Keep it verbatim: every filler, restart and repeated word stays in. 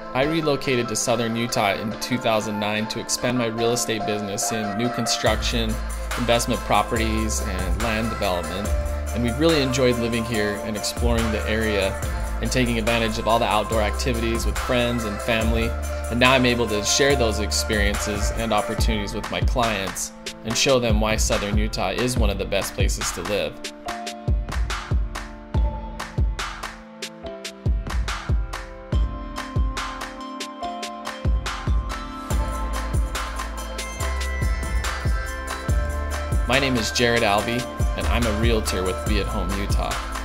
I relocated to southern Utah in two thousand nine to expand my real estate business in new construction, investment properties, and land development. And we've really enjoyed living here and exploring the area and taking advantage of all the outdoor activities with friends and family. And now I'm able to share those experiences and opportunities with my clients and show them why southern Utah is one of the best places to live. My name is Alvey, and I'm a realtor with Be at Home Utah.